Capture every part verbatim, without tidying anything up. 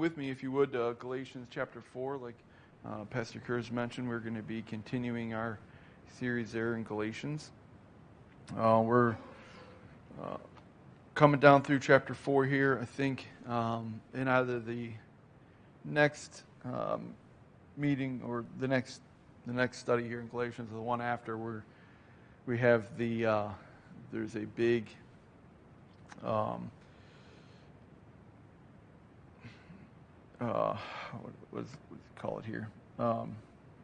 with me, if you would, uh, Galatians chapter four. Like uh, Pastor Kurz mentioned, we're going to be continuing our series there in Galatians. Uh, we're uh, coming down through chapter four here, I think, um, in either the next um, meeting or the next the next study here in Galatians, or the one after, where we have the uh, there's a big um, Uh, what was what do you call it here? Um,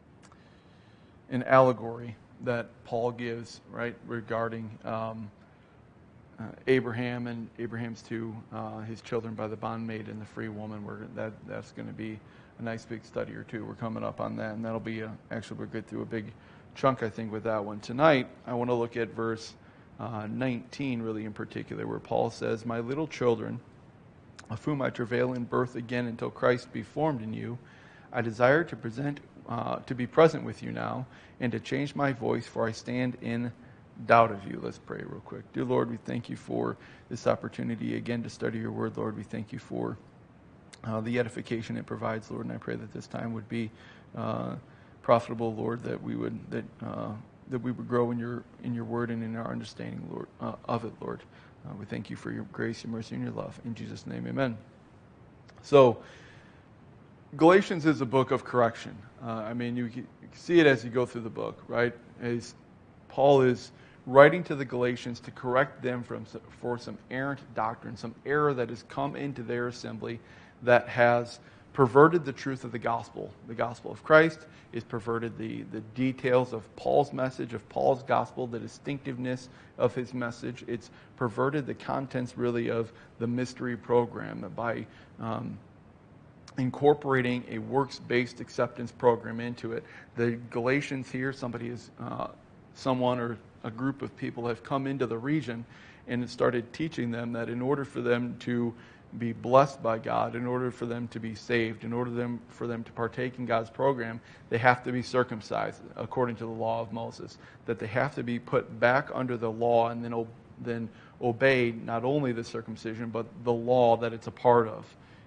an allegory that Paul gives, right, regarding um, uh, Abraham and Abraham's two uh, his children by the bondmaid and the free woman. We're, that that's going to be a nice big study or two. We're coming up on that, and that'll be a, actually we're good through a big chunk, I think, with that one tonight. I want to look at verse uh, nineteen, really in particular, where Paul says, "My little children, of whom I travail in birth again until Christ be formed in you, I desire to present, uh, to be present with you now, and to change my voice, for I stand in doubt of you." Let's pray real quick. Dear Lord, we thank you for this opportunity again to study your word. Lord, we thank you for uh, the edification it provides, Lord, and I pray that this time would be uh, profitable, Lord, that we would that uh, that we would grow in your in your word and in our understanding, Lord, uh, of it, Lord. Uh, we thank you for your grace, your mercy, and your love. In Jesus' name, amen. So, Galatians is a book of correction. Uh, I mean, you can, you can see it as you go through the book, right? As Paul is writing to the Galatians to correct them from for some errant doctrine, some error that has come into their assembly that has perverted the truth of the gospel. The gospel of Christ is perverted the, the details of Paul's message, of Paul's gospel, the distinctiveness of his message. It's perverted the contents, really, of the mystery program by um, incorporating a works-based acceptance program into it. The Galatians here, somebody is, uh, someone or a group of people have come into the region and started teaching them that in order for them to be blessed by God, in order for them to be saved, in order them, for them to partake in God's program, they have to be circumcised according to the law of Moses. That they have to be put back under the law and then, then obey not only the circumcision, but the law that it's a part of.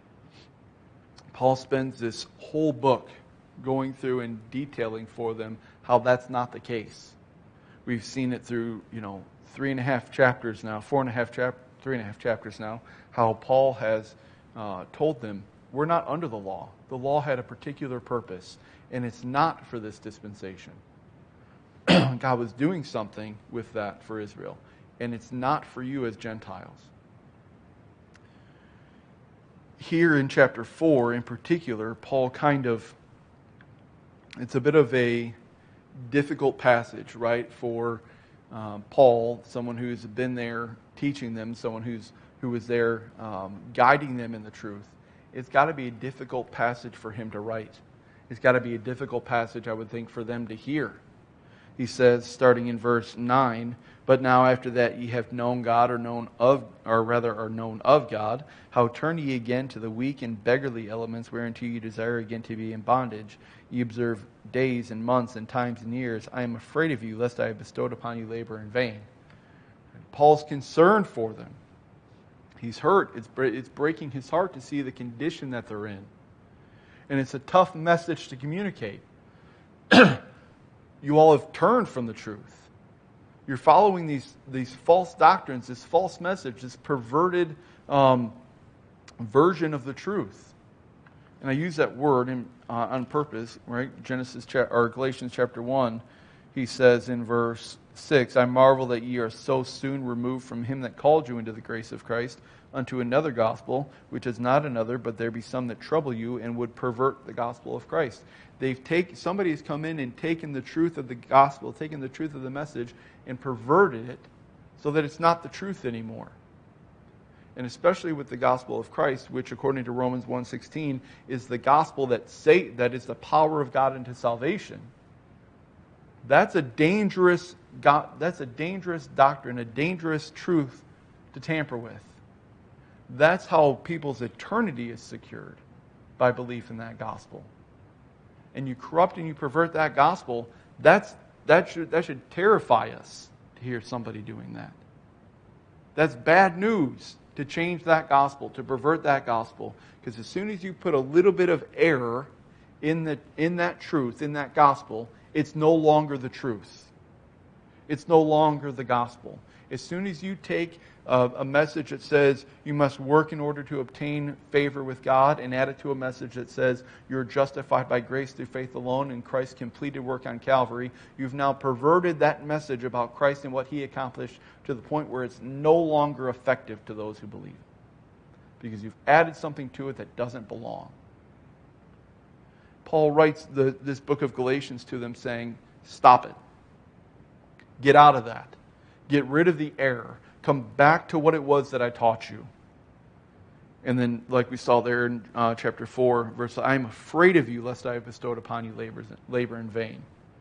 Paul spends this whole book going through and detailing for them how that's not the case. We've seen it through, you know, three and a half chapters now, four and a half chapters, three and a half chapters now, how Paul has uh, told them, we're not under the law. The law had a particular purpose, and it's not for this dispensation. God was doing something with that for Israel, and it's not for you as Gentiles. Here in chapter four, in particular, Paul kind of, it's a bit of a difficult passage, right, for um, Paul, someone who's been there teaching them, someone who's who was there um, guiding them in the truth. It's got to be a difficult passage for him to write. It's got to be a difficult passage, I would think, for them to hear. He says, starting in verse nine, "But now after that ye have known God, or known of, or rather are known of God, how turn ye again to the weak and beggarly elements whereunto ye desire again to be in bondage? Ye observe days and months and times and years. I am afraid of you, lest I have bestowed upon you labor in vain." Paul's concerned for them. He's hurt. It's, it's breaking his heart to see the condition that they're in. And it's a tough message to communicate. You all have turned from the truth. You're following these, these false doctrines, this false message, this perverted um, version of the truth. And I use that word in, uh, on purpose, right? Genesis cha- or Galatians chapter one, he says in verse six, "I marvel that ye are so soon removed from him that called you into the grace of Christ unto another gospel, which is not another, but there be some that trouble you and would pervert the gospel of Christ." They've taken, somebody has come in and taken the truth of the gospel, taken the truth of the message, and perverted it so that it's not the truth anymore. And especially with the gospel of Christ, which according to Romans one sixteen is the gospel that say, that is the power of God unto salvation. That's a dangerous God, that's a dangerous doctrine, a dangerous truth to tamper with. That's how people's eternity is secured, by belief in that gospel. And you corrupt and you pervert that gospel, that's that should that should terrify us to hear somebody doing that. That's bad news to change that gospel, to pervert that gospel. Because as soon as you put a little bit of error in, the, in that truth, in that gospel, it's no longer the truth. It's no longer the gospel. As soon as you take a, a message that says you must work in order to obtain favor with God and add it to a message that says you're justified by grace through faith alone and Christ's completed work on Calvary, you've now perverted that message about Christ and what He accomplished to the point where it's no longer effective to those who believe. Because you've added something to it that doesn't belong. Paul writes the, this book of Galatians to them saying, stop it. Get out of that. Get rid of the error. Come back to what it was that I taught you. And then, like we saw there in uh, chapter four, verse, I am afraid of you, lest I have bestowed upon you labor, labor in vain.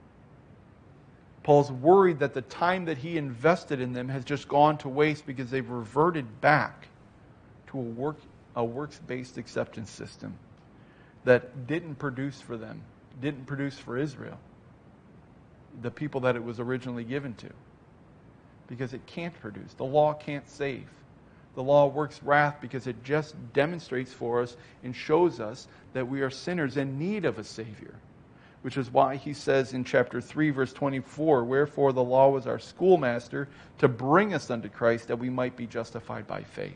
Paul's worried that the time that he invested in them has just gone to waste because they've reverted back to a work a works-based acceptance system that didn't produce for them, didn't produce for Israel, the people that it was originally given to. Because it can't produce. The law can't save. The law works wrath because it just demonstrates for us and shows us that we are sinners in need of a Savior. Which is why he says in chapter three, verse twenty-four, wherefore the law was our schoolmaster to bring us unto Christ that we might be justified by faith.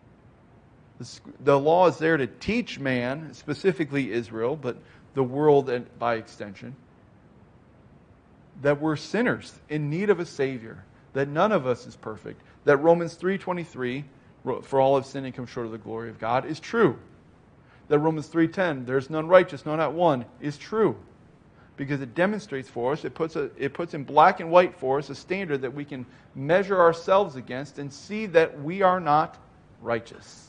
The law is there to teach man, specifically Israel, but the world by extension, that we're sinners in need of a Savior, that none of us is perfect, that Romans three twenty-three, for all have sinned and come short of the glory of God, is true. That Romans three ten, there's none righteous, no not one, is true. Because it demonstrates for us, it puts, a, it puts in black and white for us a standard that we can measure ourselves against and see that we are not righteous.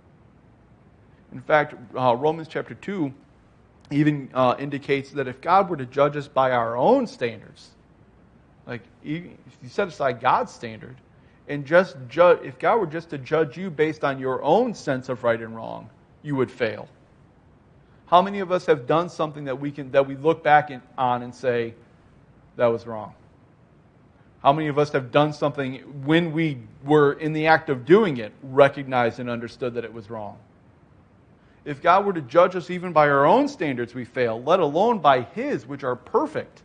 In fact, uh, Romans chapter two even uh, indicates that if God were to judge us by our own standards, like if you set aside God's standard, and just judge, if God were just to judge you based on your own sense of right and wrong, you would fail. How many of us have done something that we can that we look back in, on and say, that was wrong? How many of us have done something when we were in the act of doing it, recognized and understood that it was wrong? If God were to judge us even by our own standards, we fail, let alone by His, which are perfect.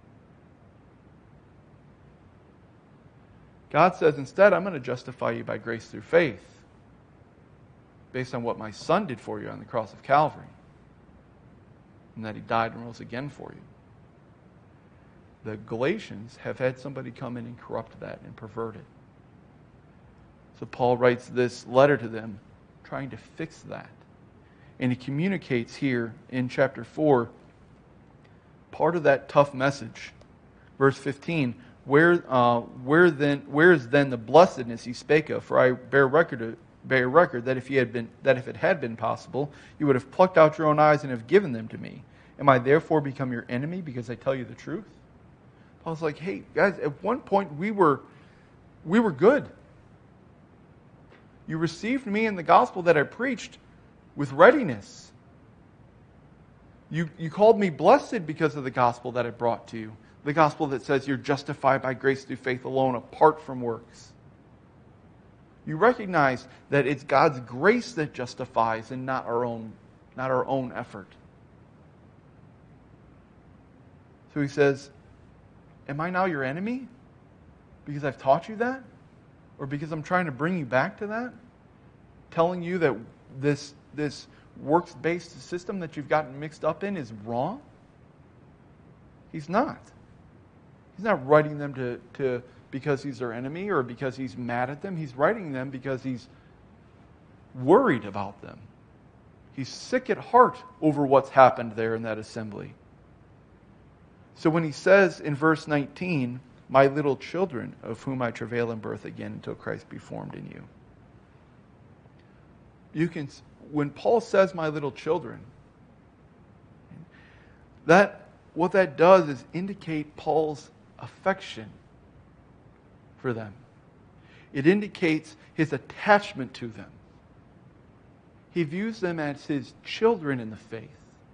God says, instead, I'm going to justify you by grace through faith, based on what my Son did for you on the cross of Calvary, and that He died and rose again for you. The Galatians have had somebody come in and corrupt that and pervert it. So Paul writes this letter to them, trying to fix that. And he communicates here in chapter four part of that tough message. Verse fifteen, where uh, where then where is then the blessedness he spake of? For I bear record bear record that if he had been that if it had been possible, you would have plucked out your own eyes and have given them to me. Am I therefore become your enemy because I tell you the truth? Paul's like, hey guys, at one point we were we were good. You received me in the gospel that I preached with readiness. You, you called me blessed because of the gospel that I brought to you. The gospel that says you're justified by grace through faith alone, apart from works. You recognize that it's God's grace that justifies and not our own, not our own effort. So he says, am I now your enemy because I've taught you that? Or because I'm trying to bring you back to that? Telling you that this this works-based system that you've gotten mixed up in is wrong? He's not. He's not writing them to, to because he's their enemy or because he's mad at them. He's writing them because he's worried about them. He's sick at heart over what's happened there in that assembly. So when he says in verse nineteen, my little children, of whom I travail in birth again until Christ be formed in you. You can, when Paul says my little children, that what that does is indicate Paul's affection for them. It indicates his attachment to them. He views them as his children in the faith.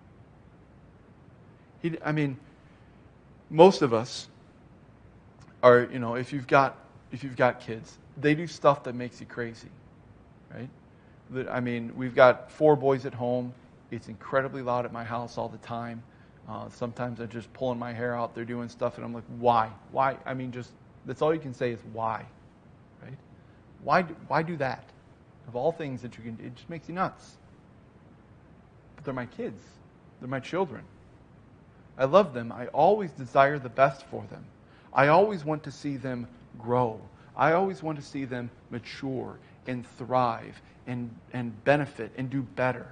He, I mean, most of us are, you know, if you've got if you've got kids, they do stuff that makes you crazy. right? That, I mean, we've got four boys at home. It's incredibly loud at my house all the time. Uh, sometimes I'm just pulling my hair out. They're doing stuff, and I'm like, why? Why? I mean, just, that's all you can say is why, right? Why do, why do that? Of all things that you can do, it just makes you nuts. But they're my kids. They're my children. I love them. I always desire the best for them. I always want to see them grow. I always want to see them mature and thrive and, and benefit and do better.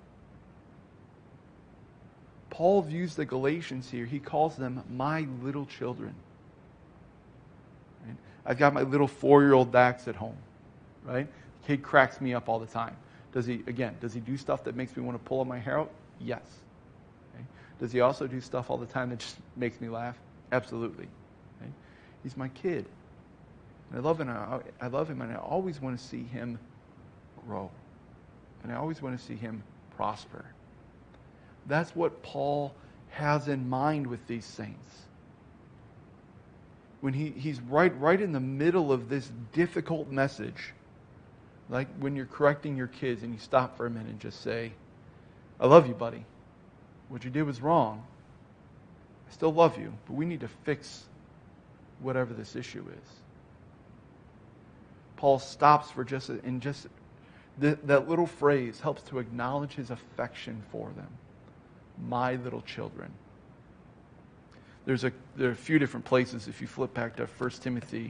Paul views the Galatians here. He calls them my little children. Right? I've got my little four-year-old Dax at home. Right? The kid cracks me up all the time. Does he, again, does he do stuff that makes me want to pull my hair out? Yes. Okay? Does he also do stuff all the time that just makes me laugh? Absolutely. Okay? He's my kid. And I love him. I, I love him, and I always want to see him grow. And I always want to see him prosper. That's what Paul has in mind with these saints. When he, he's right, right in the middle of this difficult message, like when you're correcting your kids and you stop for a minute and just say, I love you, buddy. What you did was wrong. I still love you, but we need to fix whatever this issue is. Paul stops for just, and just the, that little phrase helps to acknowledge his affection for them. My little children. There's a there are a few different places. If you flip back to First Timothy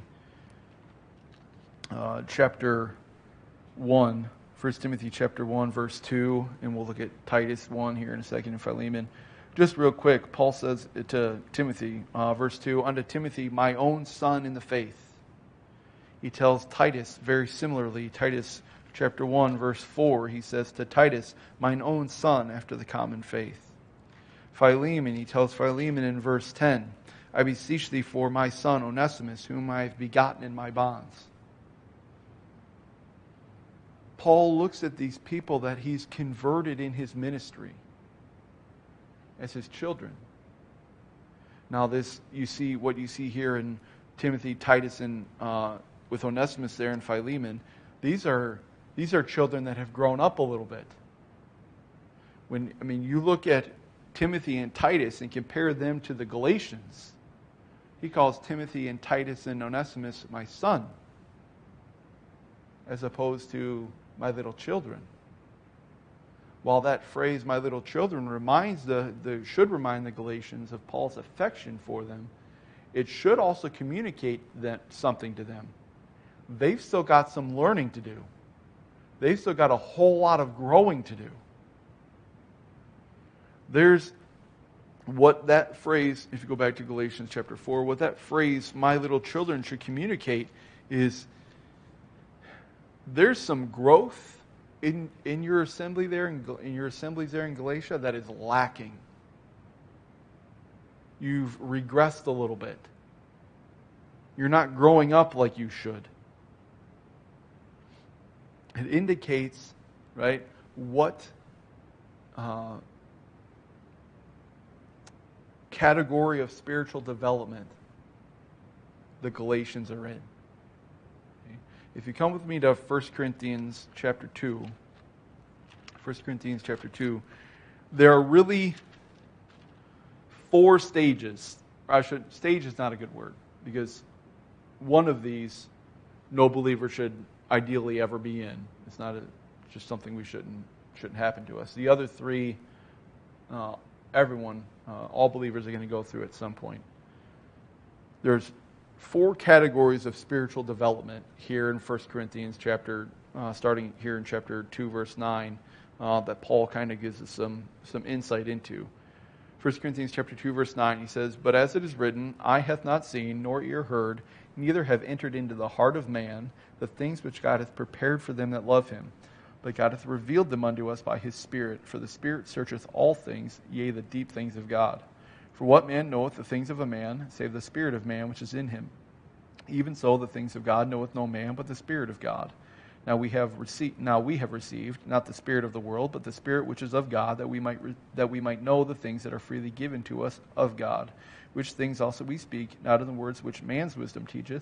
uh, chapter one, First Timothy chapter one, verse two, and we'll look at Titus one here in a second, and Philemon. Just real quick, Paul says to Timothy, uh, verse two, unto Timothy, my own son in the faith. He tells Titus very similarly, Titus chapter one, verse four, he says to Titus, mine own son after the common faith. Philemon, he tells Philemon in verse ten, I beseech thee for my son Onesimus, whom I have begotten in my bonds. Paul looks at these people that he's converted in his ministry as his children. Now this, you see, what you see here in Timothy, Titus, and uh, with Onesimus there in Philemon, these are these are children that have grown up a little bit. When I mean, you look at Timothy and Titus and compare them to the Galatians, he calls Timothy and Titus and Onesimus my son, as opposed to my little children. While that phrase, my little children, reminds the, the should remind the Galatians of Paul's affection for them, it should also communicate that something to them. They've still got some learning to do. They've still got a whole lot of growing to do. There's what that phrase, if you go back to Galatians chapter four, what that phrase, my little children, should communicate is there's some growth in, in your assembly there, in, in your assemblies there in Galatia that is lacking. You've regressed a little bit. You're not growing up like you should. It indicates, right, what uh, category of spiritual development the Galatians are in. Okay? If you come with me to First Corinthians chapter two, First Corinthians chapter two, there are really four stages. I should, stage is not a good word, because one of these no believer should ideally ever be in. It's not a, just something we shouldn't shouldn't happen to us. The other three, uh, everyone, uh, all believers are going to go through at some point. There's four categories of spiritual development here in First Corinthians chapter, uh, starting here in chapter two, verse nine, uh, that Paul kind of gives us some some insight into. First Corinthians chapter two, verse nine, he says, but as it is written, eye hath not seen, nor ear heard, neither have entered into the heart of man the things which God hath prepared for them that love him. But God hath revealed them unto us by his Spirit. For the Spirit searcheth all things, yea, the deep things of God. For what man knoweth the things of a man, save the Spirit of man which is in him? Even so, the things of God knoweth no man, but the Spirit of God. Now we have received, now we have received not the spirit of the world, but the Spirit which is of God, that we might re- that we might know the things that are freely given to us of God. Which things also we speak, not in the words which man's wisdom teacheth,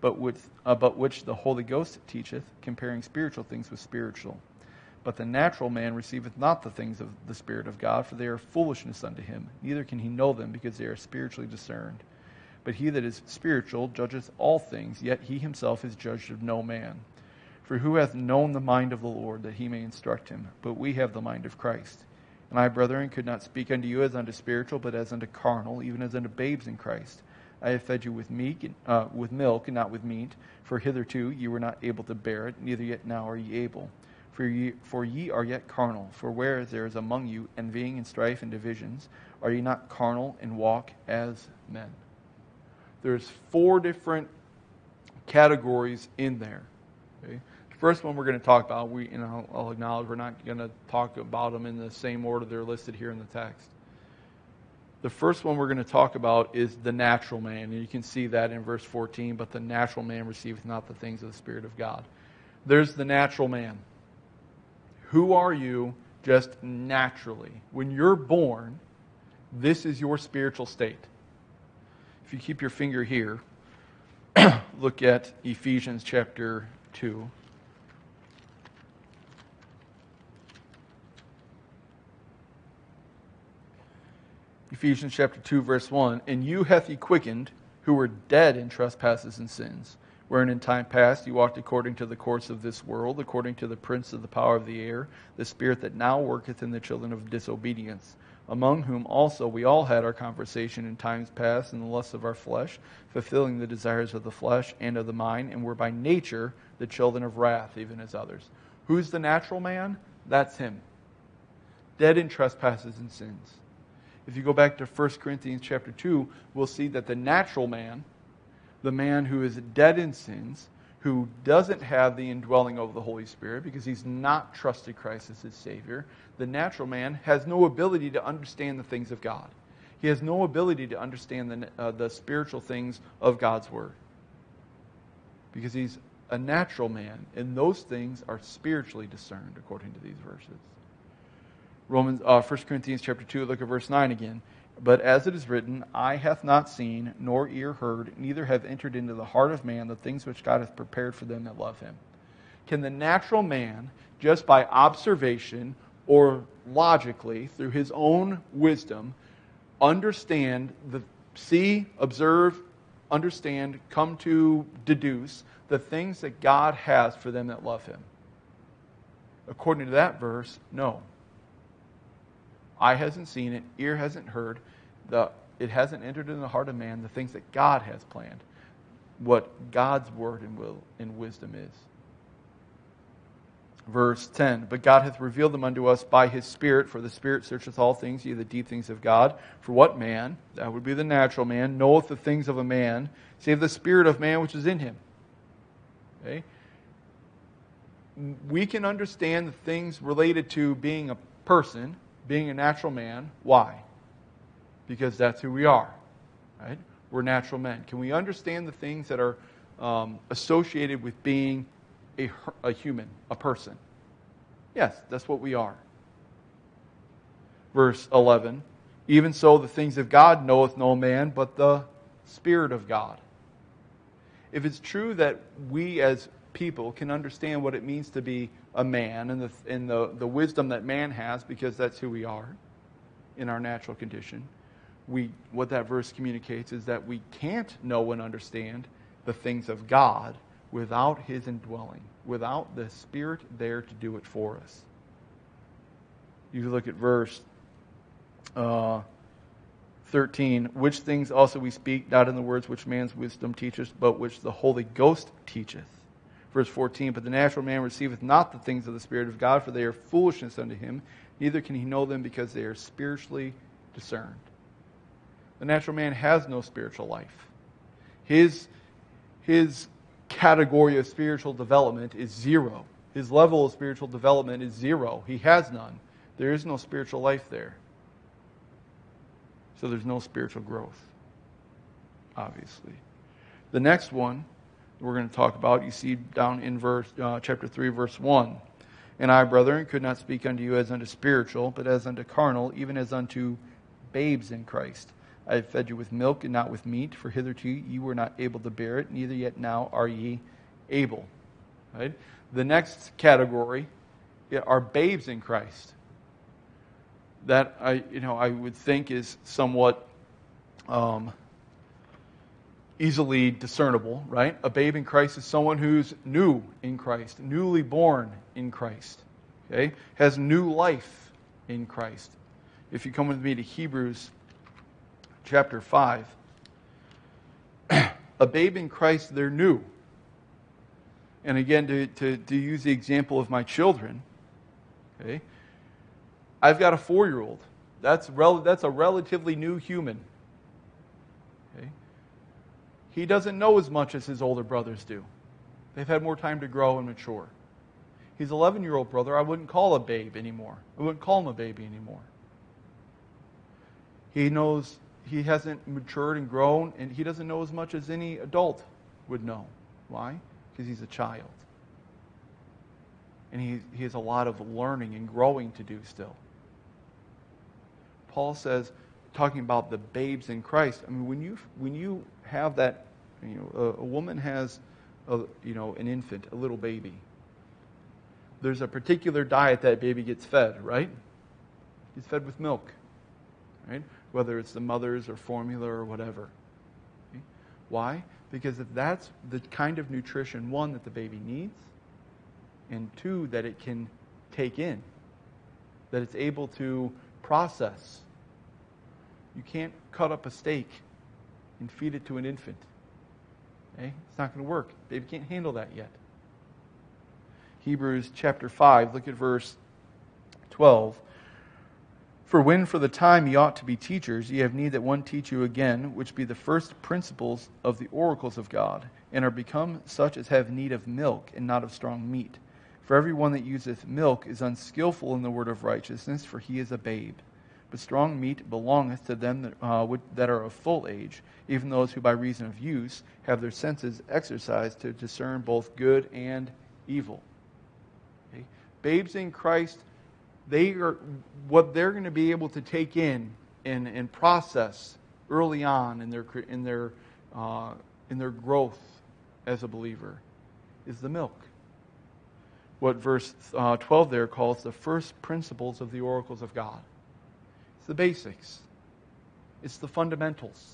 but, with, uh, but which the Holy Ghost teacheth, comparing spiritual things with spiritual. But the natural man receiveth not the things of the Spirit of God, for they are foolishness unto him, neither can he know them, because they are spiritually discerned. But he that is spiritual judgeth all things, yet he himself is judged of no man. For who hath known the mind of the Lord, that he may instruct him? But we have the mind of Christ. And I, brethren, could not speak unto you as unto spiritual, but as unto carnal, even as unto babes in Christ. I have fed you with meat, uh, with milk, and not with meat, for hitherto ye were not able to bear it, neither yet now are ye able. For ye, for ye are yet carnal. For whereas there is among you envying and strife and divisions, are ye not carnal and walk as men? There's four different categories in there. Okay? The first one we're going to talk about, we, you know, I'll acknowledge we're not going to talk about them in the same order they're listed here in the text. The first one we're going to talk about is the natural man. And you can see that in verse fourteen, but the natural man receiveth not the things of the Spirit of God. There's the natural man. Who are you just naturally? When you're born, this is your spiritual state. If you keep your finger here, look at Ephesians chapter two. Ephesians chapter two, verse one. And you hath he quickened, who were dead in trespasses and sins, wherein in time past you walked according to the course of this world, according to the prince of the power of the air, the spirit that now worketh in the children of disobedience, among whom also we all had our conversation in times past in the lusts of our flesh, fulfilling the desires of the flesh and of the mind, and were by nature the children of wrath, even as others. Who's the natural man? That's him. Dead in trespasses and sins. If you go back to First Corinthians chapter two, we'll see that the natural man, the man who is dead in sins, who doesn't have the indwelling of the Holy Spirit because he's not trusted Christ as his Savior, the natural man has no ability to understand the things of God. He has no ability to understand the, uh, the spiritual things of God's Word. Because he's a natural man, and those things are spiritually discerned according to these verses. Romans, uh, First Corinthians chapter two, look at verse nine again. But as it is written, eye hath not seen, nor ear heard, neither have entered into the heart of man the things which God hath prepared for them that love him. Can the natural man, just by observation or logically, through his own wisdom, understand, the see, observe, understand, come to deduce the things that God has for them that love him? According to that verse, no. Eye hasn't seen it, ear hasn't heard, the, it hasn't entered into the heart of man the things that God has planned, what God's word and will and wisdom is. Verse ten, but God hath revealed them unto us by his Spirit, for the Spirit searcheth all things, yea, the deep things of God. For what man, that would be the natural man, knoweth the things of a man, save the spirit of man which is in him. Okay? We can understand the things related to being a person, being a natural man. Why? Because that's who we are. Right? We're natural men. Can we understand the things that are um, associated with being a, a human, a person? Yes, that's what we are. Verse eleven, even so the things of God knoweth no man, but the Spirit of God. If it's true that we as people can understand what it means to be a man and the and the, the wisdom that man has, because that's who we are in our natural condition, we what that verse communicates is that we can't know and understand the things of God without his indwelling, without the Spirit there to do it for us. You look at verse uh, thirteen, which things also we speak, not in the words which man's wisdom teacheth, but which the Holy Ghost teacheth. Verse fourteen, but the natural man receiveth not the things of the Spirit of God, for they are foolishness unto him, neither can he know them because they are spiritually discerned. The natural man has no spiritual life. His, his category of spiritual development is zero. His level of spiritual development is zero. He has none. There is no spiritual life there. So there's no spiritual growth, obviously. The next one we're going to talk about, you see down in verse uh, chapter three, verse one. And I, brethren, could not speak unto you as unto spiritual, but as unto carnal, even as unto babes in Christ. I have fed you with milk and not with meat, for hitherto you were not able to bear it, neither yet now are ye able. Right? The next category are babes in Christ. That I, you know, I would think is somewhat um, easily discernible, right? A babe in Christ is someone who's new in Christ, newly born in Christ, okay? Has new life in Christ. If you come with me to Hebrews chapter five, a babe in Christ, they're new. And again, to, to, to use the example of my children, okay, I've got a four-year-old. That's, rel- that's a relatively new human. Okay? He doesn't know as much as his older brothers do. They've had more time to grow and mature. His eleven-year-old brother, I wouldn't call a babe anymore. I wouldn't call him a baby anymore. He knows he hasn't matured and grown, and he doesn't know as much as any adult would know. Why? Because he's a child. And he, he has a lot of learning and growing to do still. Paul says, talking about the babes in Christ, I mean, when you when you have that, you know, a, a woman has, a, you know, an infant, a little baby. There's a particular diet that baby gets fed, right? It's fed with milk, right? Whether it's the mother's or formula or whatever. Okay? Why? Because if that's the kind of nutrition, one, that the baby needs, and two, that it can take in, that it's able to process. You can't cut up a steak and feed it to an infant. Okay? It's not going to work. Baby can't handle that yet. Hebrews chapter five, look at verse twelve. For when for the time ye ought to be teachers, ye have need that one teach you again, which be the first principles of the oracles of God, and are become such as have need of milk, and not of strong meat. For every one that useth milk is unskillful in the word of righteousness, for he is a babe. But strong meat belongeth to them that, uh, that are of full age, even those who by reason of use have their senses exercised to discern both good and evil. Okay? Babes in Christ, they are what they're going to be able to take in and, and process early on in their in their uh, in their growth as a believer is the milk. What verse uh, twelve there calls the first principles of the oracles of God. It's the basics. It's the fundamentals.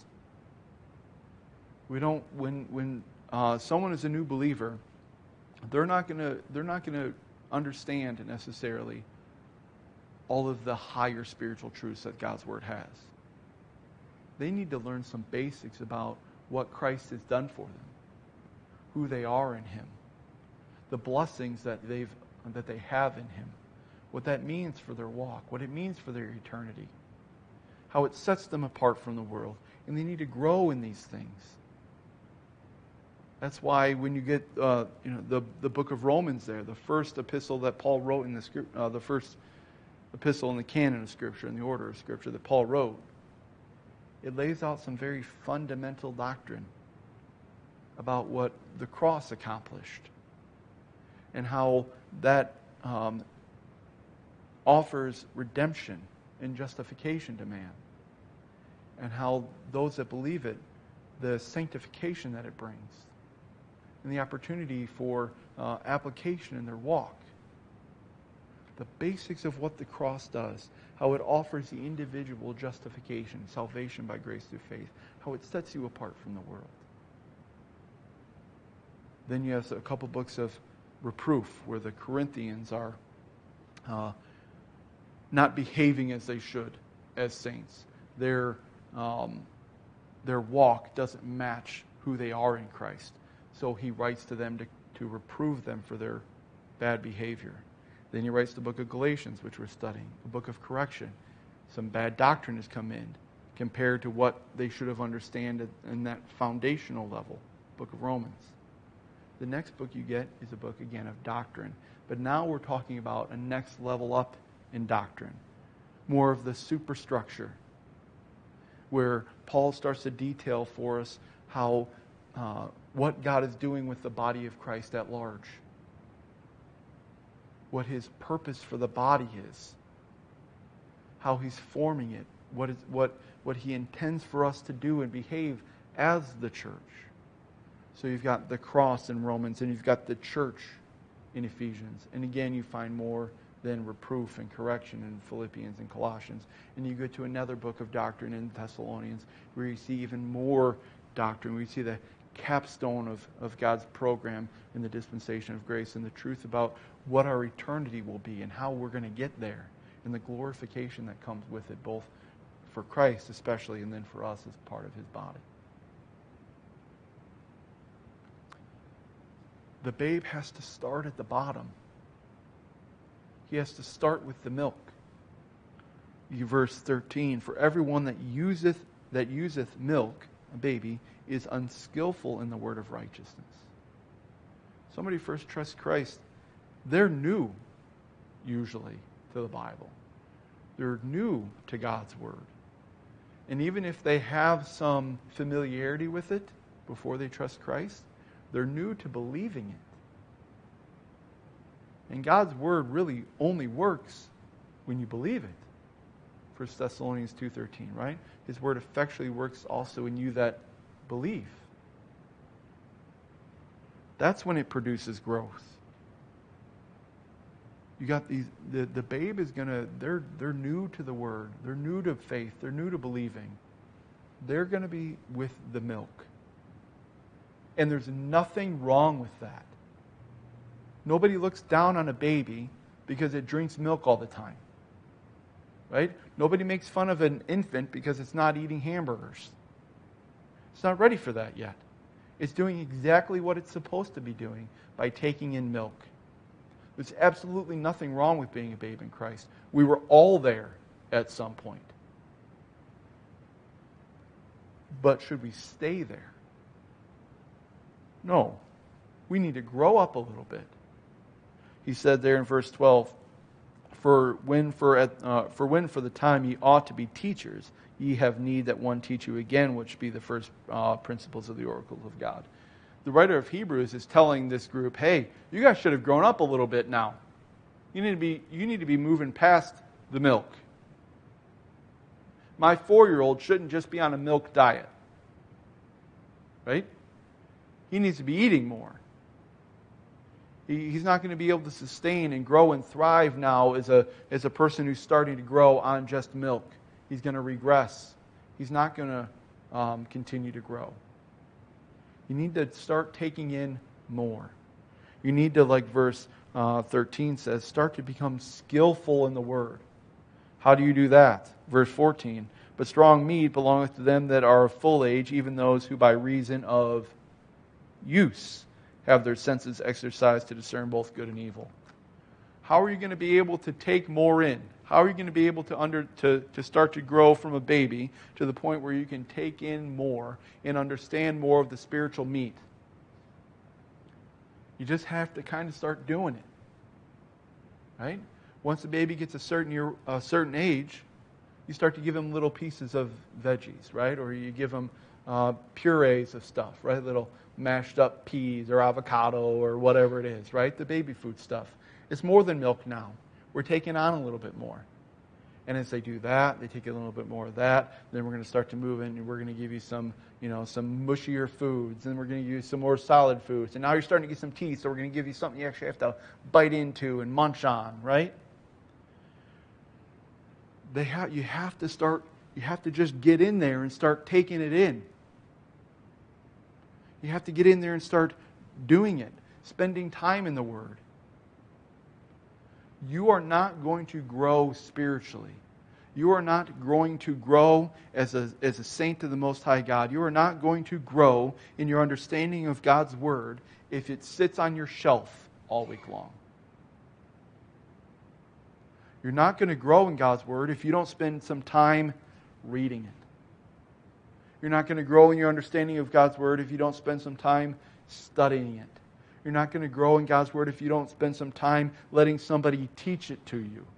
We don't when when uh, someone is a new believer, they're not gonna they're not gonna understand necessarily all of the higher spiritual truths that God's Word has. They need to learn some basics about what Christ has done for them, who they are in Him, the blessings that they've that they have in Him, what that means for their walk, what it means for their eternity, how it sets them apart from the world, and they need to grow in these things. That's why when you get uh, you know the the book of Romans there, the first epistle that Paul wrote in the script, uh, the first epistle in the canon of Scripture, in the order of Scripture that Paul wrote, it lays out some very fundamental doctrine about what the cross accomplished and how that um, offers redemption and justification to man, and how those that believe it, the sanctification that it brings, and the opportunity for uh, application in their walk. The basics of what the cross does, how it offers the individual justification, salvation by grace through faith, how it sets you apart from the world. Then you have a couple books of reproof where the Corinthians are uh, not behaving as they should as saints. Their, um, their walk doesn't match who they are in Christ. So he writes to them to, to reprove them for their bad behavior. Then he writes the book of Galatians, which we're studying, a book of correction. Some bad doctrine has come in compared to what they should have understood in that foundational level, book of Romans. The next book you get is a book, again, of doctrine. But now we're talking about a next level up in doctrine, more of the superstructure, where Paul starts to detail for us how uh, what God is doing with the body of Christ at large, what His purpose for the body is, how He's forming it what, is, what, what he intends for us to do and behave as the church. So you've got the cross in Romans, and you've got the church in Ephesians. And again, you find more than reproof and correction in Philippians and Colossians. And you go to another book of doctrine in Thessalonians, where you see even more doctrine. We see the capstone of, of God's program in the dispensation of grace and the truth about what our eternity will be and how we're going to get there, and the glorification that comes with it, both for Christ especially, and then for us as part of his body. The babe has to start at the bottom. He has to start with the milk. Verse thirteen, for everyone that useth that useth milk, a baby, is unskillful in the word of righteousness. Somebody first trusts Christ, they're new, usually, to the Bible. They're new to God's word. And even if they have some familiarity with it before they trust Christ, they're new to believing it. And God's word really only works when you believe it. First Thessalonians two thirteen, right? His word effectually works also in you that believe. That's when it produces growth. You got these, the, the babe is going to, they're, they're new to the word. They're new to faith. They're new to believing. They're going to be with the milk. And there's nothing wrong with that. Nobody looks down on a baby because it drinks milk all the time. Right? Nobody makes fun of an infant because it's not eating hamburgers. It's not ready for that yet. It's doing exactly what it's supposed to be doing by taking in milk. There's absolutely nothing wrong with being a babe in Christ. We were all there at some point. But should we stay there? No. We need to grow up a little bit. He said there in verse twelve, For when for, uh, for when for the time ye ought to be teachers, ye have need that one teach you again, which be the first uh, principles of the oracles of God. The writer of Hebrews is telling this group, hey, you guys should have grown up a little bit now. You need to be, you need to be moving past the milk. My four-year-old shouldn't just be on a milk diet. Right? He needs to be eating more. He, he's not going to be able to sustain and grow and thrive now as a, as a person who's starting to grow on just milk. He's going to regress. He's not going to um, continue to grow. You need to start taking in more. You need to, like verse uh, thirteen says, start to become skillful in the word. How do you do that? Verse fourteen, but strong meat belongeth to them that are of full age, even those who by reason of use have their senses exercised to discern both good and evil. How are you going to be able to take more in? How are you going to be able to under to, to start to grow from a baby to the point where you can take in more and understand more of the spiritual meat? You just have to kind of start doing it. Right? Once the baby gets a certain year, a certain age, you start to give them little pieces of veggies, right? Or you give them uh, purees of stuff, right? Little mashed up peas or avocado or whatever it is, right? The baby food stuff. It's more than milk now. We're taking on a little bit more. And as they do that, they take a little bit more of that. Then we're going to start to move in, and we're going to give you some, you know, some mushier foods. And we're going to give you some more solid foods. And now you're starting to get some teeth, so we're going to give you something you actually have to bite into and munch on, right? They have, you have to start, you have to just get in there and start taking it in. You have to get in there and start doing it, spending time in the Word. You are not going to grow spiritually. You are not going to grow as a, as a saint of the Most High God. You are not going to grow in your understanding of God's Word if it sits on your shelf all week long. You're not going to grow in God's Word if you don't spend some time reading it. You're not going to grow in your understanding of God's Word if you don't spend some time studying it. You're not going to grow in God's Word if you don't spend some time letting somebody teach it to you.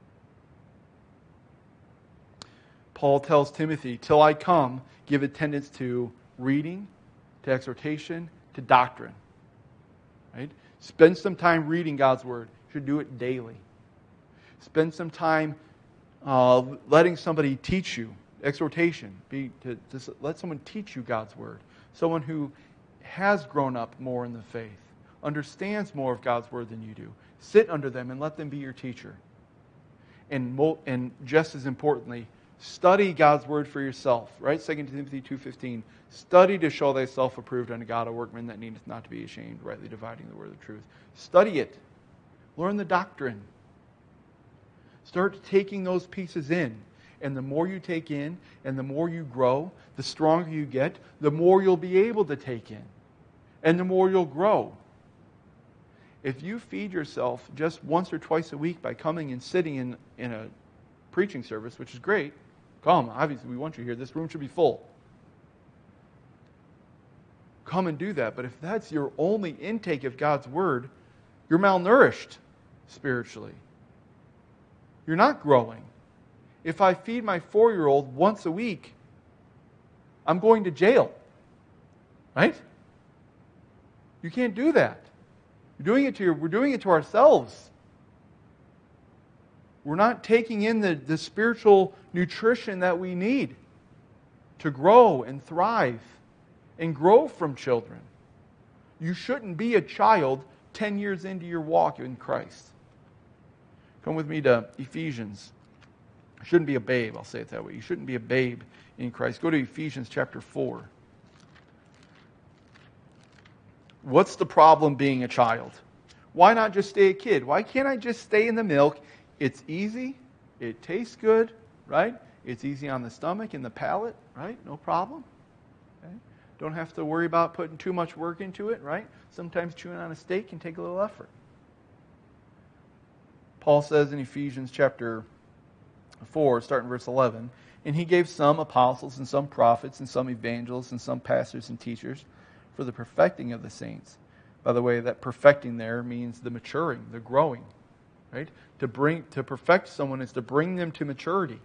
Paul tells Timothy, till I come, give attendance to reading, to exhortation, to doctrine. Right? Spend some time reading God's Word. You should do it daily. Spend some time uh, letting somebody teach you Exhortation, be to, to let someone teach you God's word. Someone who has grown up more in the faith, understands more of God's word than you do. Sit under them and let them be your teacher. And, mo- and just as importantly, study God's word for yourself. Right? Second Timothy two fifteen. Study to show thyself approved unto God, a workman that needeth not to be ashamed, rightly dividing the word of truth. Study it. Learn the doctrine. Start taking those pieces in. And the more you take in, and the more you grow, the stronger you get, the more you'll be able to take in. And the more you'll grow. If you feed yourself just once or twice a week by coming and sitting in, in a preaching service, which is great, come, obviously we want you here. This room should be full. Come and do that. But if that's your only intake of God's word, you're malnourished spiritually. You're not growing. If I feed my four-year-old once a week, I'm going to jail. Right? You can't do that. You're doing it to your, we're doing it to ourselves. We're not taking in the, the spiritual nutrition that we need to grow and thrive and grow from children. You shouldn't be a child ten years into your walk in Christ. Come with me to Ephesians. You shouldn't be a babe, I'll say it that way. You shouldn't be a babe in Christ. Go to Ephesians chapter four. What's the problem being a child? Why not just stay a kid? Why can't I just stay in the milk? It's easy. It tastes good, right? It's easy on the stomach and the palate, right? No problem. Okay? Don't have to worry about putting too much work into it, right? Sometimes chewing on a steak can take a little effort. Paul says in Ephesians chapter four, starting verse eleven, and he gave some apostles and some prophets and some evangelists and some pastors and teachers for the perfecting of the saints. By the way, that perfecting there means the maturing, the growing, right? To bring, to perfect someone is to bring them to maturity.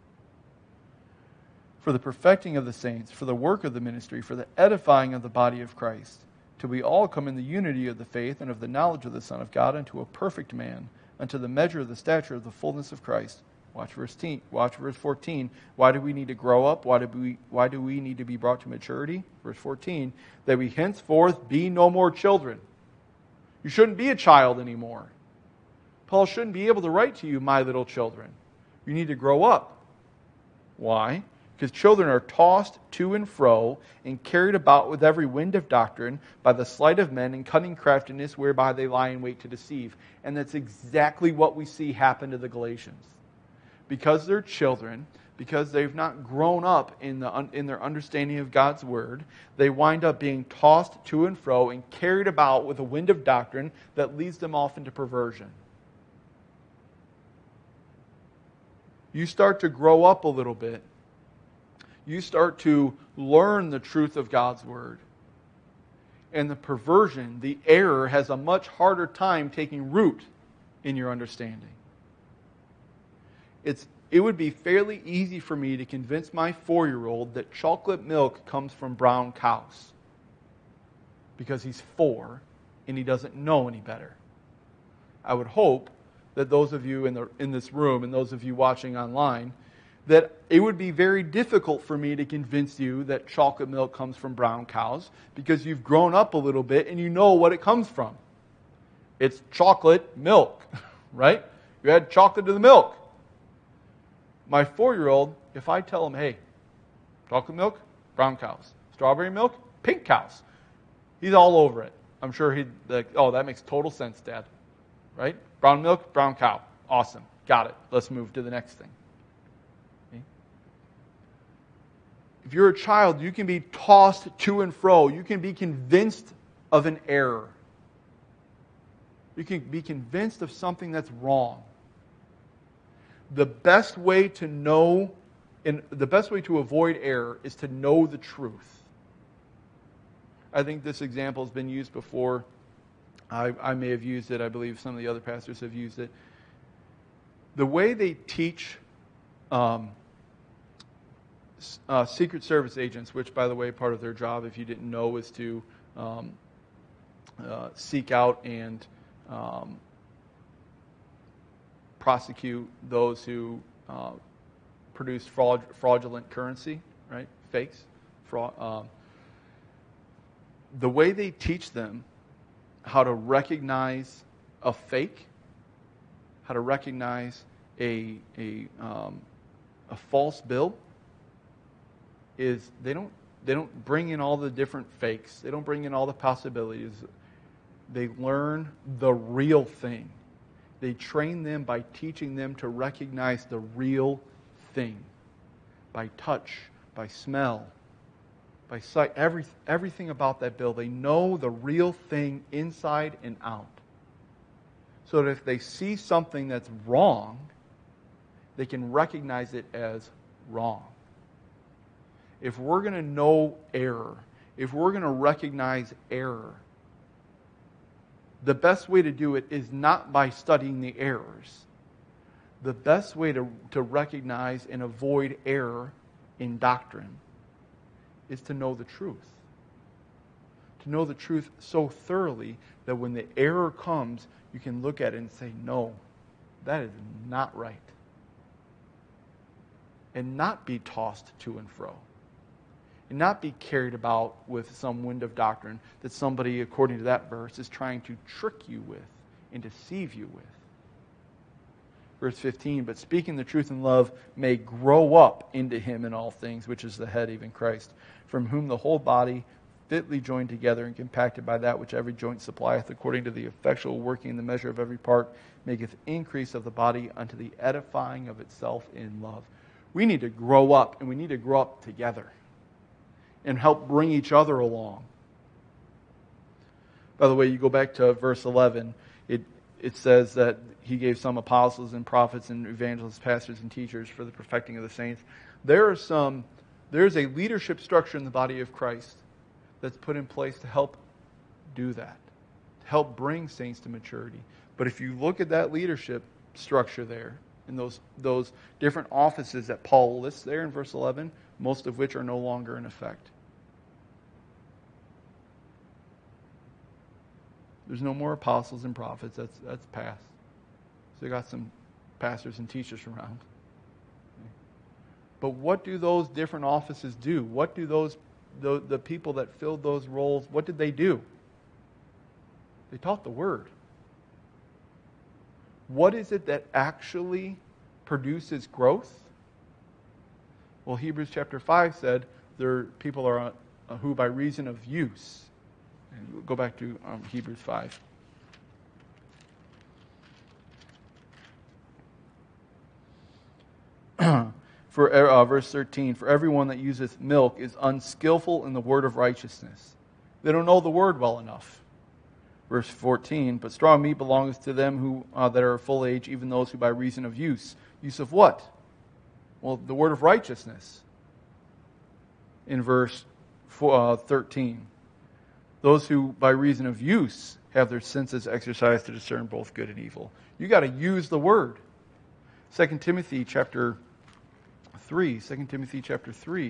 For the perfecting of the saints, for the work of the ministry, for the edifying of the body of Christ, till we all come in the unity of the faith and of the knowledge of the Son of God, unto a perfect man, unto the measure of the stature of the fullness of Christ. Watch verse ten, watch verse fourteen. Why do we need to grow up? Why do we why do we need to be brought to maturity? Verse fourteen, that we henceforth be no more children. You shouldn't be a child anymore. Paul shouldn't be able to write to you, my little children. You need to grow up. Why? Because children are tossed to and fro and carried about with every wind of doctrine by the sleight of men and cunning craftiness whereby they lie in wait to deceive. And that's exactly what we see happen to the Galatians. Because they're children, because they've not grown up in the in their understanding of God's word, they wind up being tossed to and fro and carried about with a wind of doctrine that leads them off into perversion. You start to grow up a little bit. You start to learn the truth of God's word. And the perversion, the error, has a much harder time taking root in your understanding. It's, it would be fairly easy for me to convince my four-year-old that chocolate milk comes from brown cows. Because he's four and he doesn't know any better. I would hope that those of you in, the, in this room and those of you watching online, that it would be very difficult for me to convince you that chocolate milk comes from brown cows because you've grown up a little bit and you know what it comes from. It's chocolate milk, right? You add chocolate to the milk. My four-year-old, if I tell him, hey, chocolate milk, brown cows. Strawberry milk, pink cows. He's all over it. I'm sure he'd like, oh, that makes total sense, Dad. Right? Brown milk, brown cow. Awesome. Got it. Let's move to the next thing. Okay? If you're a child, you can be tossed to and fro. You can be convinced of an error. You can be convinced of something that's wrong. The best way to know, and the best way to avoid error is to know the truth. I think this example has been used before. I, I may have used it. I believe some of the other pastors have used it. The way they teach um, uh, Secret Service agents, which, by the way, part of their job, if you didn't know, is to um, uh, seek out and um, prosecute those who uh, produce fraud, fraudulent currency, right? Fakes. Fraud. Um, the way they teach them how to recognize a fake, how to recognize a a um, a false bill, is they don't they don't bring in all the different fakes. They don't bring in all the possibilities. They learn the real thing. They train them by teaching them to recognize the real thing, by touch, by smell, by sight, every, everything about that bill. They know the real thing inside and out. So that if they see something that's wrong, they can recognize it as wrong. If we're going to know error, if we're going to recognize error, the best way to do it is not by studying the errors. The best way to, to recognize and avoid error in doctrine is to know the truth. To know the truth so thoroughly that when the error comes, you can look at it and say, no, that is not right. And not be tossed to and fro. And not be carried about with some wind of doctrine that somebody, according to that verse, is trying to trick you with and deceive you with. Verse fifteen, but speaking the truth in love may grow up into him in all things, which is the head, even Christ, from whom the whole body, fitly joined together and compacted by that which every joint supplieth, according to the effectual working in the measure of every part, maketh increase of the body unto the edifying of itself in love. We need to grow up, and we need to grow up together and help bring each other along. By the way, you go back to verse eleven, it, it says that he gave some apostles and prophets and evangelists, pastors and teachers for the perfecting of the saints. There are some, there's a leadership structure in the body of Christ that's put in place to help do that, to help bring saints to maturity. But if you look at that leadership structure there, in those, those different offices that Paul lists there in verse eleven, most of which are no longer in effect. There's no more apostles and prophets. That's that's past. So they got some pastors and teachers around. But what do those different offices do? What do those the, the people that filled those roles, what did they do? They taught the Word. What is it that actually produces growth? Well, Hebrews chapter five said there people are uh, who by reason of use. And we'll go back to um, Hebrews five. For uh, verse thirteen, for everyone that useth milk is unskillful in the word of righteousness. They don't know the word well enough. Verse fourteen, but strong meat belongeth to them who uh, that are of full age, even those who by reason of use. Use of what? Well, the word of righteousness. In verse thirteen. Those who by reason of use have their senses exercised to discern both good and evil. You got to use the word. Second Timothy chapter three. Second Timothy chapter three.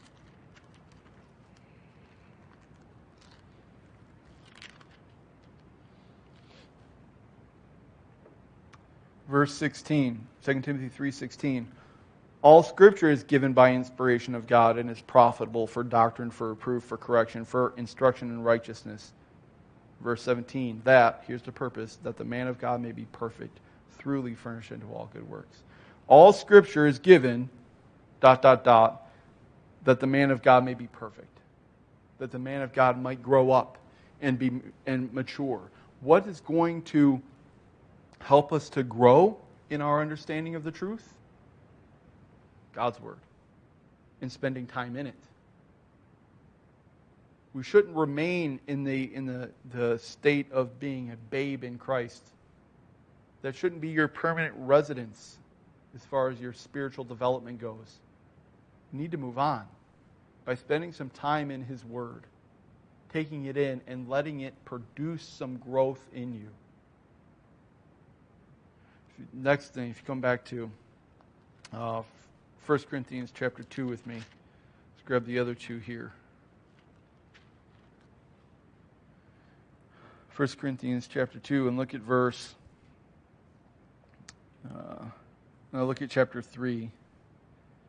Verse sixteen. Second Timothy three sixteen. All Scripture is given by inspiration of God and is profitable for doctrine, for reproof, for correction, for instruction in righteousness. Verse seventeen, that, here's the purpose, that the man of God may be perfect, thoroughly furnished unto all good works. All Scripture is given, dot, dot, dot, that the man of God may be perfect. That the man of God might grow up and be and mature. What is going to help us to grow in our understanding of the truth? God's Word, and spending time in it. We shouldn't remain in the in the, the state of being a babe in Christ. That shouldn't be your permanent residence as far as your spiritual development goes. You need to move on by spending some time in His Word, taking it in and letting it produce some growth in you. Next thing, if you come back to uh, First Corinthians chapter two with me. Let's grab the other two here. First Corinthians chapter two, and look at verse, uh, now look at chapter three.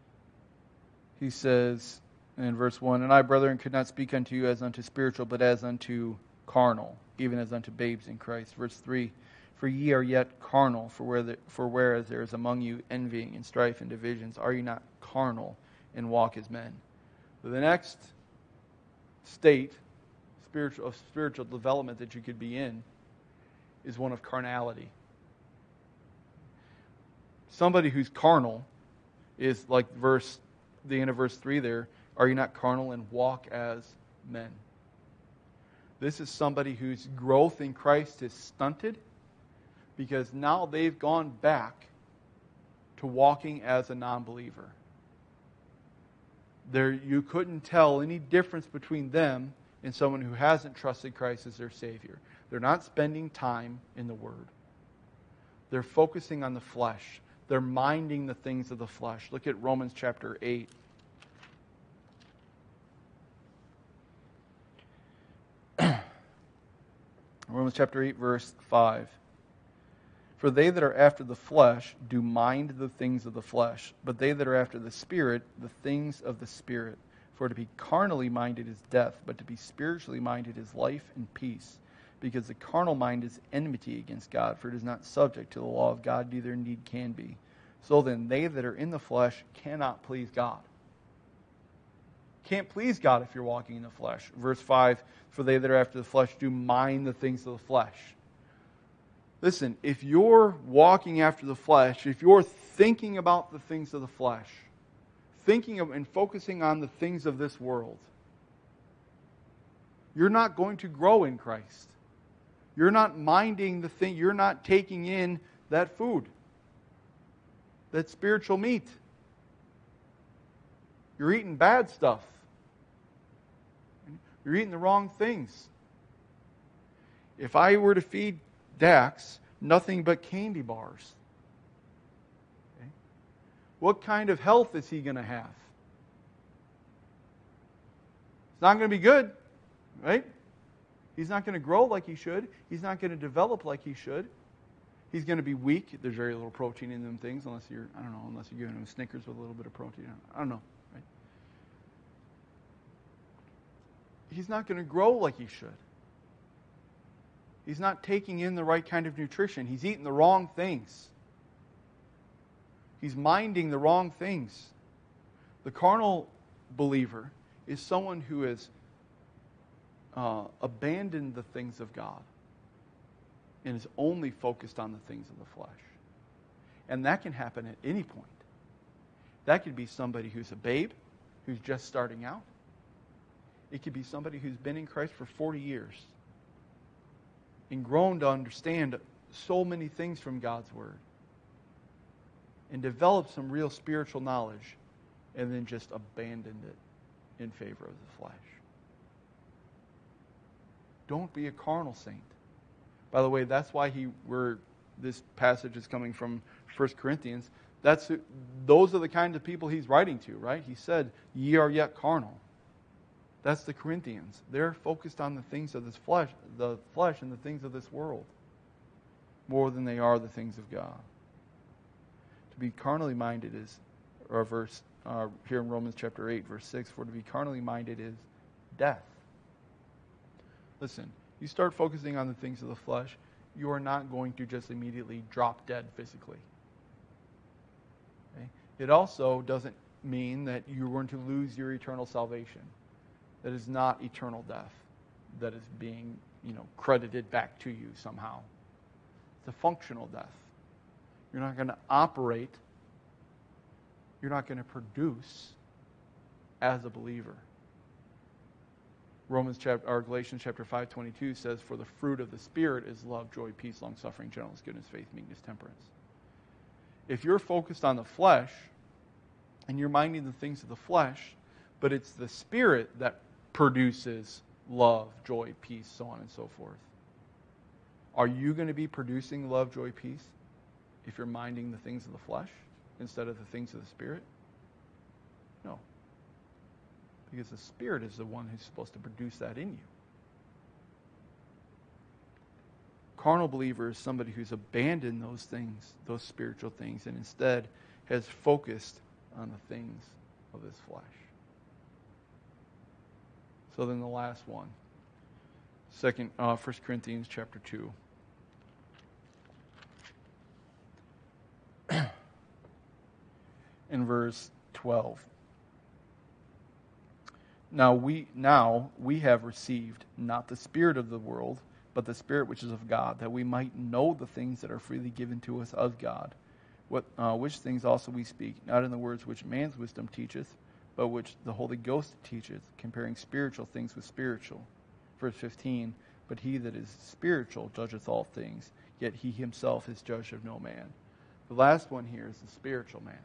he says in verse one, "And I, brethren, could not speak unto you as unto spiritual, but as unto carnal, even as unto babes in Christ." Verse three, "For ye are yet carnal, for, where the, for whereas there is among you envying and strife and divisions, are ye not carnal and walk as men?" So the next state spiritual, of spiritual development that you could be in is one of carnality. Somebody who's carnal is like verse, the end of verse three there, "Are you not carnal and walk as men?" This is somebody whose growth in Christ is stunted because now they've gone back to walking as a non-believer. There, you couldn't tell any difference between them and someone who hasn't trusted Christ as their Savior. They're not spending time in the Word. They're focusing on the flesh. They're minding the things of the flesh. Look at Romans chapter eight. Romans chapter eight, verse five. "For they that are after the flesh do mind the things of the flesh, but they that are after the Spirit, the things of the Spirit. For to be carnally minded is death, but to be spiritually minded is life and peace. Because the carnal mind is enmity against God, for it is not subject to the law of God, neither indeed can be. So then they that are in the flesh cannot please God." Can't please God if you're walking in the flesh. Verse five, "For they that are after the flesh do mind the things of the flesh." Listen, if you're walking after the flesh, if you're thinking about the things of the flesh, thinking of and focusing on the things of this world, you're not going to grow in Christ. You're not minding the thing, you're not taking in that food, that spiritual meat. You're eating bad stuff. You're eating the wrong things. If I were to feed Dax nothing but candy bars, okay, what kind of health is he going to have? It's not going to be good, right? He's not going to grow like he should. He's not going to develop like he should. He's going to be weak. There's very little protein in them things, unless you're, I don't know, unless you're giving him Snickers with a little bit of protein. I don't know, right? He's not going to grow like he should. He's not taking in the right kind of nutrition. He's eating the wrong things. He's minding the wrong things. The carnal believer is someone who has uh, abandoned the things of God and is only focused on the things of the flesh. And that can happen at any point. That could be somebody who's a babe, who's just starting out. It could be somebody who's been in Christ for forty years and grown to understand so many things from God's Word and developed some real spiritual knowledge and then just abandoned it in favor of the flesh. Don't be a carnal saint. By the way, that's why he where this passage is coming from First Corinthians. That's those are the kinds of people he's writing to, right? He said, "Ye are yet carnal." That's the Corinthians. They're focused on the things of this flesh, the flesh and the things of this world, more than they are the things of God. To be carnally minded is, or verse uh, here in Romans chapter eight, verse six, "For to be carnally minded is death." Listen, you start focusing on the things of the flesh, you are not going to just immediately drop dead physically. Okay? It also doesn't mean that you're going to lose your eternal salvation. That is not eternal death that is being, you know, credited back to you somehow. It's a functional death. You're not going to operate, you're not going to produce as a believer. Romans chapter or Galatians chapter five twenty-two says, "For the fruit of the Spirit is love, joy, peace, long suffering, gentleness, goodness, faith, meekness, temperance." If you're focused on the flesh and you're minding the things of the flesh, but it's the Spirit that produces love, joy, peace, so on and so forth. Are you going to be producing love, joy, peace if you're minding the things of the flesh instead of the things of the Spirit? No. Because the Spirit is the one who's supposed to produce that in you. Carnal believer is somebody who's abandoned those things, those spiritual things, and instead has focused on the things of his flesh. So then the last one, second, uh, First Corinthians chapter two. In verse twelve. Now we now we have received not the spirit of the world, but the Spirit which is of God, that we might know the things that are freely given to us of God. What uh, which things also we speak, not in the words which man's wisdom teacheth, but which the Holy Ghost teacheth, comparing spiritual things with spiritual. Verse fifteen, but he that is spiritual judgeth all things, yet he himself is judged of no man. The last one here is the spiritual man.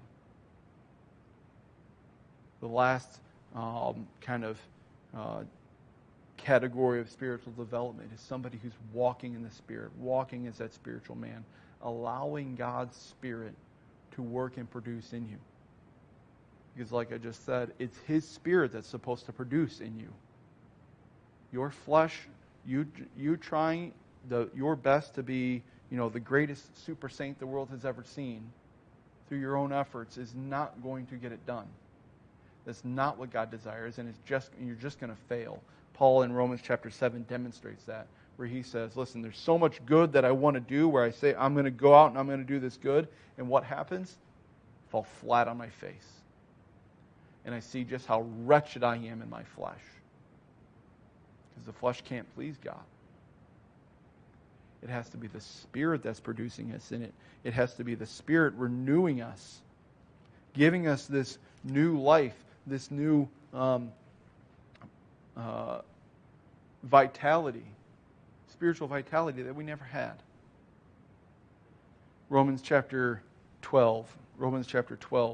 The last um, kind of uh, category of spiritual development is somebody who's walking in the Spirit, walking as that spiritual man, allowing God's Spirit to work and produce in you. Because like I just said, it's His Spirit that's supposed to produce in you. Your flesh, you you trying the your best to be, you know, the greatest super saint the world has ever seen through your own efforts is not going to get it done. That's not what God desires, and it's just you're just going to fail. Paul in Romans chapter seven demonstrates that, where he says, listen, there's so much good that I want to do, where I say, I'm going to go out and I'm going to do this good, and what happens? I fall flat on my face. And I see just how wretched I am in my flesh. Because the flesh can't please God. It has to be the Spirit that's producing us in it. It has to be the Spirit renewing us, giving us this new life, this new um, uh, vitality, spiritual vitality that we never had. Romans chapter twelve. Romans chapter twelve.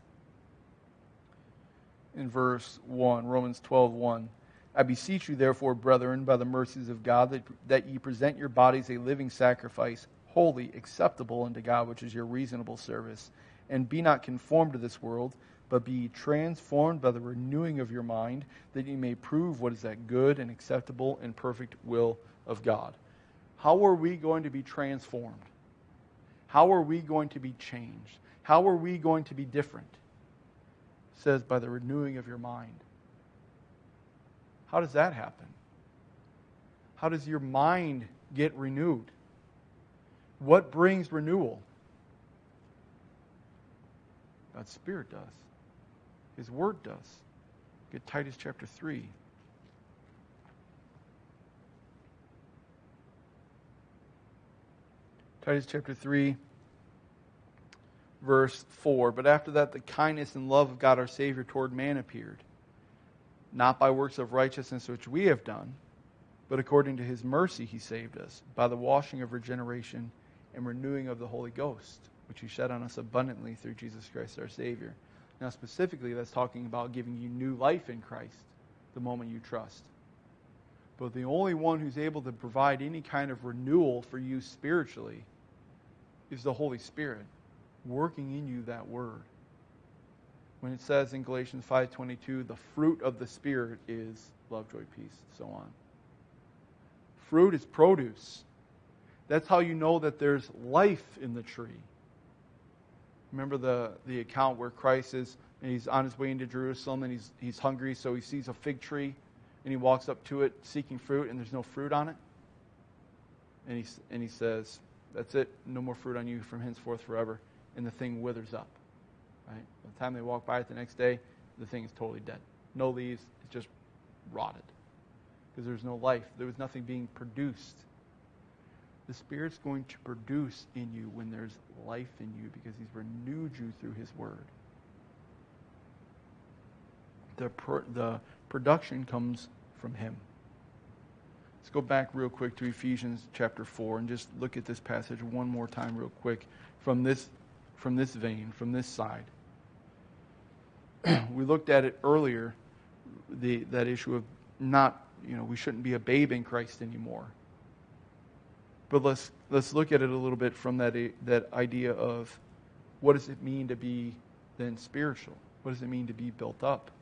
In verse one. Romans twelve one. I beseech you, therefore, brethren, by the mercies of God, that, that ye present your bodies a living sacrifice, holy, acceptable unto God, which is your reasonable service. And be not conformed to this world, but be transformed by the renewing of your mind, that ye may prove what is that good and acceptable and perfect will of God. How are we going to be transformed? How are we going to be changed? How are we going to be different? It says, by the renewing of your mind. How does that happen? How does your mind get renewed? What brings renewal? God's Spirit does. His Word does. Get Titus chapter three. Titus chapter three, verse four. But after that, the kindness and love of God our Savior toward man appeared, not by works of righteousness which we have done, but according to His mercy He saved us, by the washing of regeneration and renewing of the Holy Ghost, which He shed on us abundantly through Jesus Christ our Savior. Now specifically, that's talking about giving you new life in Christ the moment you trust. But the only one who's able to provide any kind of renewal for you spiritually is the Holy Spirit, working in you that Word. When it says in Galatians five twenty-two, the fruit of the Spirit is love, joy, peace, so on. Fruit is produce. That's how you know that there's life in the tree. Remember the, the account where Christ is, and he's on his way into Jerusalem, and he's he's hungry, so he sees a fig tree, and he walks up to it seeking fruit, and there's no fruit on it. And he, and he says, that's it, no more fruit on you from henceforth forever. And the thing withers up. Right? By the time they walk by it the next day, the thing is totally dead. No leaves, it's just rotted. Because there's no life. There was nothing being produced. The Spirit's going to produce in you when there's life in you, because He's renewed you through His Word. The, pro- the production comes from Him. Let's go back real quick to Ephesians chapter four and just look at this passage one more time real quick from this, from this vein, from this side. We looked at it earlier, the that issue of not, you know, we shouldn't be a babe in Christ anymore. But let's let's look at it a little bit from that that idea of what does it mean to be then spiritual? What does it mean to be built up?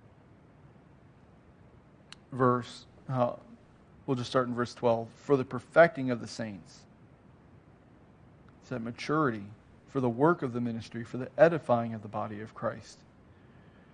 Verse, uh, we'll just start in verse twelve. For the perfecting of the saints, it's that maturity, for the work of the ministry, for the edifying of the body of Christ,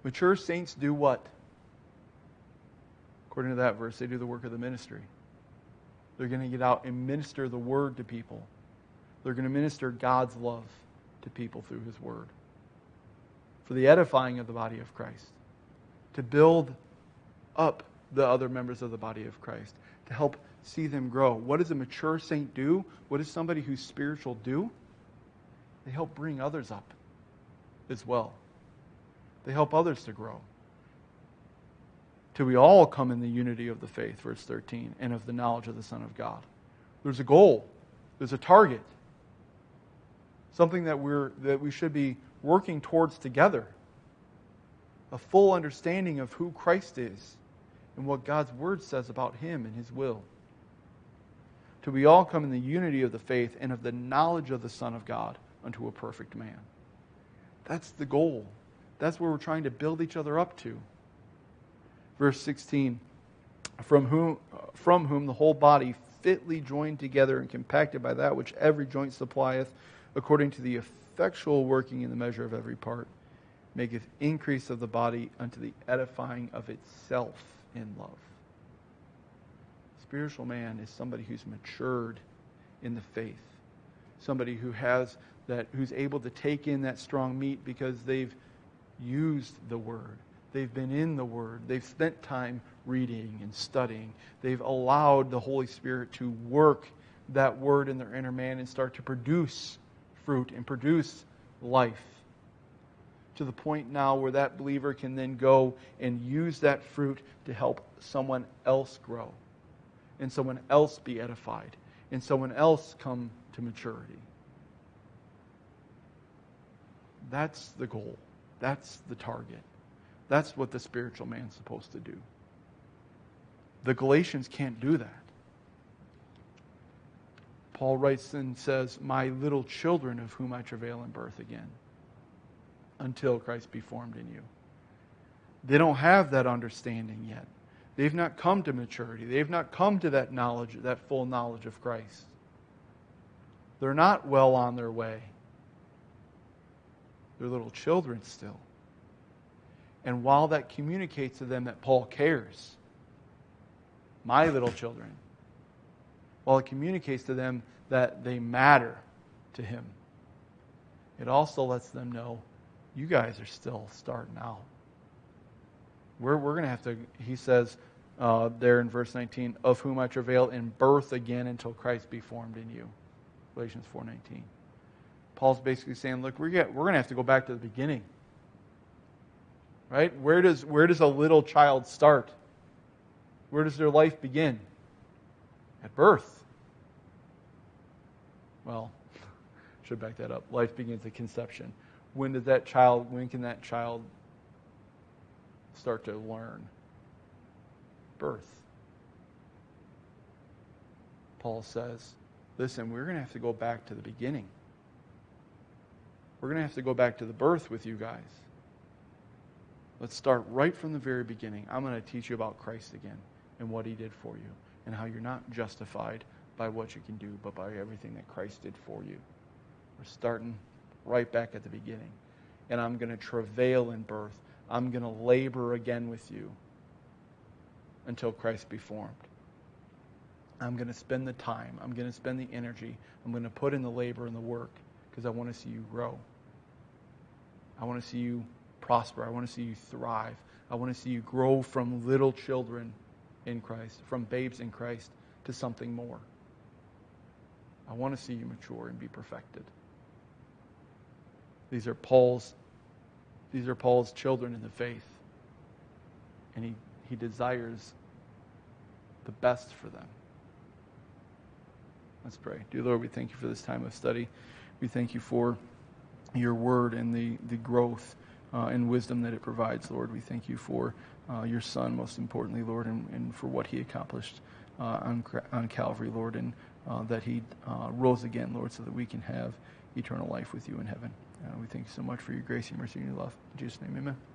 Mature saints do what? According to that verse, they do the work of the ministry. They're going to get out and minister the word to people. They're going to minister God's love to people through His word. For the edifying of the body of Christ. To build up the other members of the body of Christ. To help see them grow. What does a mature saint do? What does somebody who's spiritual do? They help bring others up as well. They help others to grow. Till we all come in the unity of the faith, verse thirteen, and of the knowledge of the Son of God. There's a goal. There's a target. Something that we're that we should be working towards together. A full understanding of who Christ is and what God's Word says about Him and His will. Till we all come in the unity of the faith and of the knowledge of the Son of God unto a perfect man. That's the goal. That's where we're trying to build each other up to. Verse sixteen, from whom, from whom the whole body fitly joined together and compacted by that which every joint supplieth, according to the effectual working in the measure of every part, maketh increase of the body unto the edifying of itself in love. Spiritual man is somebody who's matured in the faith. Somebody who has that, who's able to take in that strong meat because they've used the Word. They've been in the Word. They've spent time reading and studying. They've allowed the Holy Spirit to work that Word in their inner man and start to produce fruit and produce life. To the point now where that believer can then go and use that fruit to help someone else grow. And someone else be edified. And someone else come to maturity. That's the goal. That's the target. That's what the spiritual man's supposed to do. The Galatians can't do that. Paul writes and says, my little children of whom I travail in birth again, until Christ be formed in you. They don't have that understanding yet. They've not come to maturity. They've not come to that knowledge, that full knowledge of Christ. They're not well on their way. They're little children still. And while that communicates to them that Paul cares, my little children, while it communicates to them that they matter to him, it also lets them know, you guys are still starting out. We're, we're going to have to, he says uh, there in verse nineteen, of whom I travail in birth again until Christ be formed in you. Galatians four nineteen. Paul's basically saying, look, we're, get, we're going to have to go back to the beginning. Right? Where does, where does a little child start? Where does their life begin? At birth. Well, should back that up. Life begins at conception. When does that child, when can that child start to learn? Birth. Paul says, listen, we're going to have to go back to the beginning. We're going to have to go back to the birth with you guys. Let's start right from the very beginning. I'm going to teach you about Christ again and what He did for you and how you're not justified by what you can do, but by everything that Christ did for you. We're starting right back at the beginning. And I'm going to travail in birth. I'm going to labor again with you until Christ be formed. I'm going to spend the time. I'm going to spend the energy. I'm going to put in the labor and the work because I want to see you grow. I want to see you prosper. I want to see you thrive. I want to see you grow from little children in Christ, from babes in Christ, to something more. I want to see you mature and be perfected. These are Paul's, these are Paul's children in the faith. And he, he desires the best for them. Let's pray. Dear Lord, we thank you for this time of study. We thank you for your word and the, the growth uh, and wisdom that it provides, Lord. We thank you for uh, your Son, most importantly, Lord, and, and for what he accomplished uh, on, on Calvary, Lord, and uh, that he uh, rose again, Lord, so that we can have eternal life with you in heaven. Uh, we thank you so much for your grace, your mercy, and your love. In Jesus' name, amen.